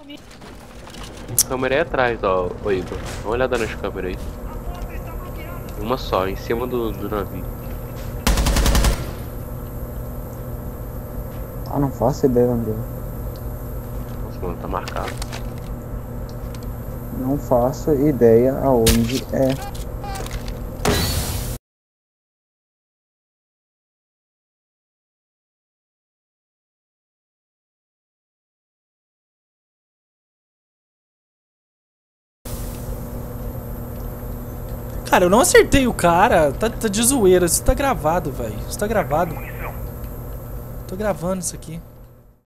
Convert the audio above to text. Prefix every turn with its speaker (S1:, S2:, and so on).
S1: A câmera é atrás, ó, ô Igor. Dá uma olhada nas câmeras aí. Uma só, em cima do navio.
S2: Ah, não faço ideia onde é.
S1: Nossa, mano, tá marcado.
S2: Não faço ideia aonde é.
S3: Cara, eu não acertei o cara. Tá de zoeira. Isso tá gravado, velho. Isso tá gravado. Tô gravando isso aqui.